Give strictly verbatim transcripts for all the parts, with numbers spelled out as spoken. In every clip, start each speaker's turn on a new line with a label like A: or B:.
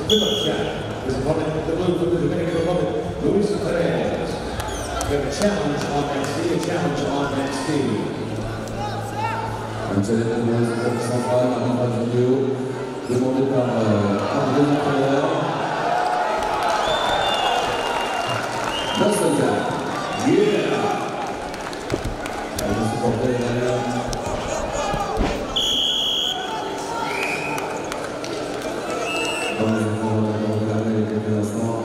A: Philip Jack. His opponent, the blue from the Dominican Republic, Luis Perez. We have a challenge on that speed, a challenge on that speed.
B: Un challenge de la centrale, un vidéo demandé par un des entraîneurs. Nelson Jack.
A: Yeah!
B: Avec le supporter derrière. Dans les efforts, on va regarder les quelques instants.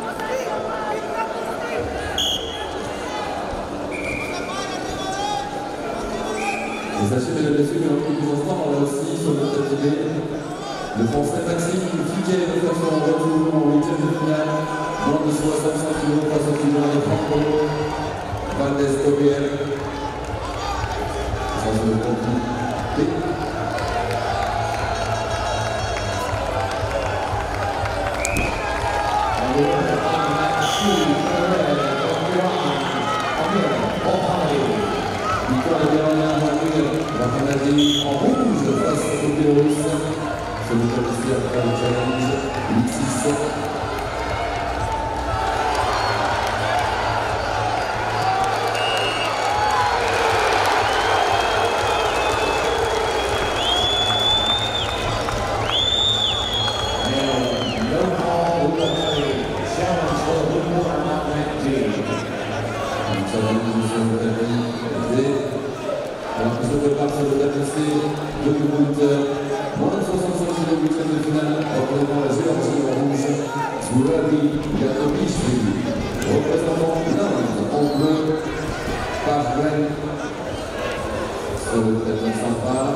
B: Et sachez, mesdames et messieurs, que dans quelques instants, on a aussi sur notre T V le Français Maxime Figuet de faire son retour en huitième de finale. Moins de soixante-cinq kilos face au final de Franco Valdez Gabriel. Ça, c'est le compliqué. Victoire de Bernard Hamir, la Canadie en rouge face au Biélorusse. C'est le policier après le challenge huit six. Alors que ce départ sur le déplacé de Kubuta, moins de soixante-cinq kilos huitième de finale, représentant la Géorgie en rouge, Zurabi Yatovishvili, représentant l'Inde en bleu, par Glenn, sur le traitement central.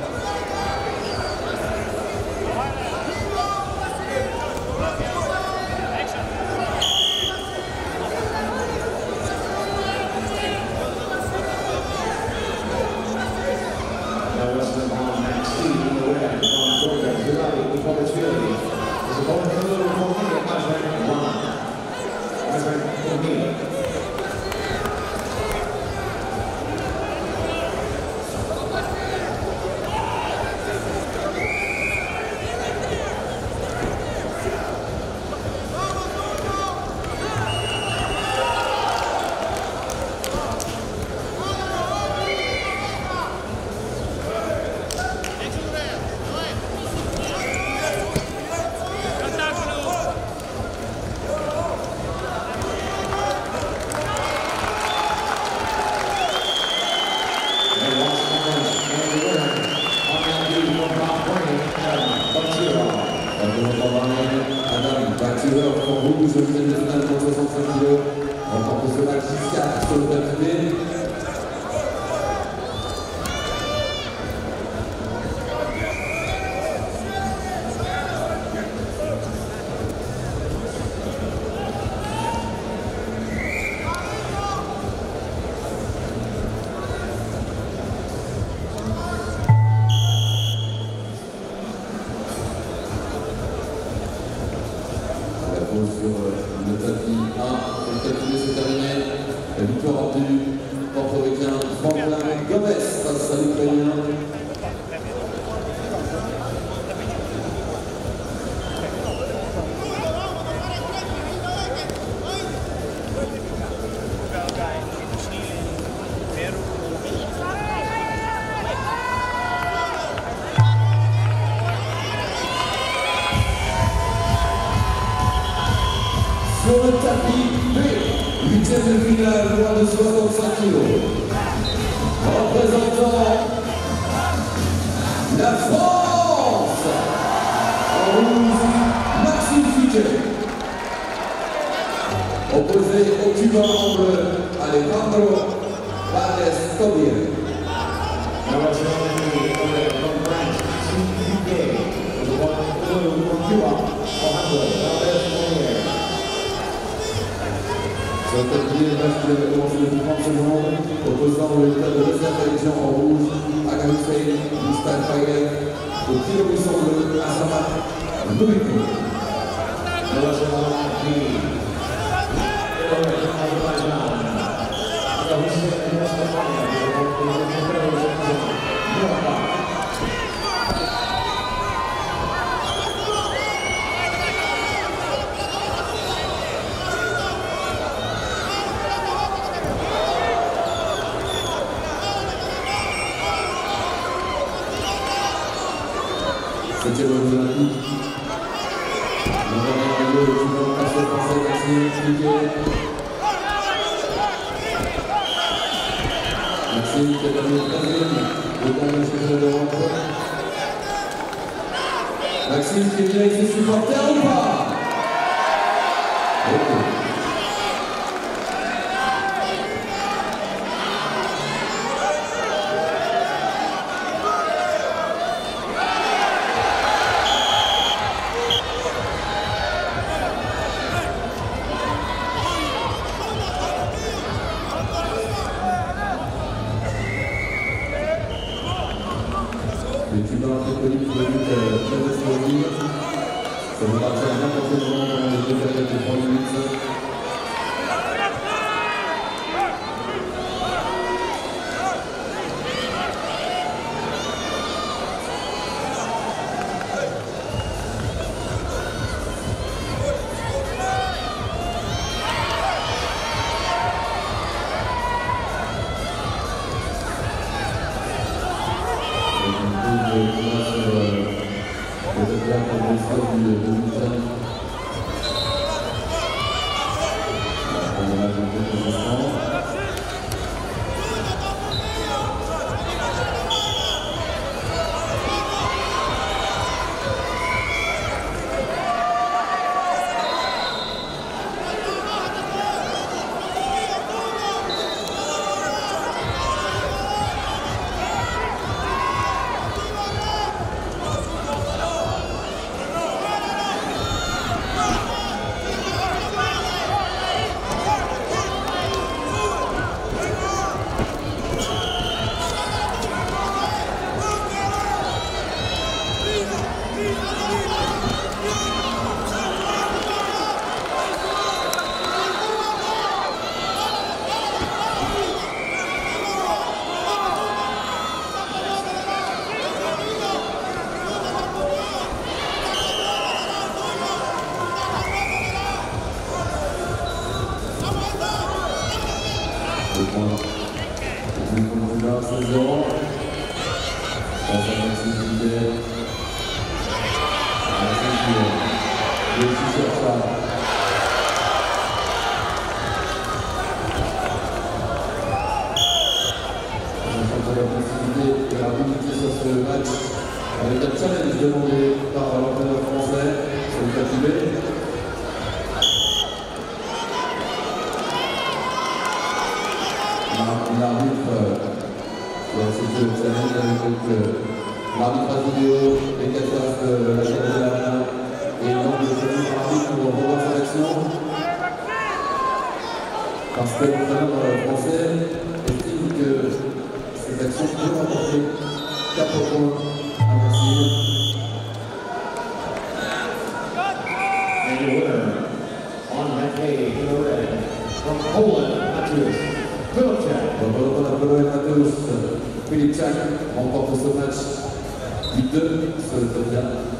B: Adam, batteur en rouge, huitième de finale pour soixante-cinq kilos, remporte ce match six quatre sur le papier. Sur le tapis un, le tapis c'est terminé. La victoire du portoricain Franklin Gomez face à l'Ukrainien. Sur le tapis B, huitième de finale, moins de soixante-cinq kilos. Représentant la France, en rouge, Maxime Figuet. Opposé au Cubain en bleu, Alejandro Valdez Gabriel. Sur le tapis, le match qui avait commencé depuis trente secondes, opposant le club de l'Azerbaïdjan en rouge, Agam Hussein, Mustan Fayev, au Biélorusse en bleu, Asamat Noumeko. septième Jeux Olympiques. Le dernier lieu, le suivant, Pascal Français, Maxime Piquet. Maxime qui a terminé treizième au dernier championnat d'Europe. Maxime qui est bien avec ses supporters ou pas? Ok. Les Cubains préconisent pour le but très explosif. Ça va partir à n'importe quel moment pendant les deux périodes de trois minutes. Avec un challenge demandé par l'entraîneur français sur le tapis B. L'arbitre qui a accepté le challenge avec l'arbitrage vidéo, les casseurs de la chaîne de la main et l'angle de choisi par l'arbitre pour revoir cette action. Parce que l'entraîneur français estime que cette action peut apporter quatre points.
A: And your winner on that day in the red from Poland, Mateusz Filipczak.
B: Filipczak remporte ce match huit deux sur le top quatre.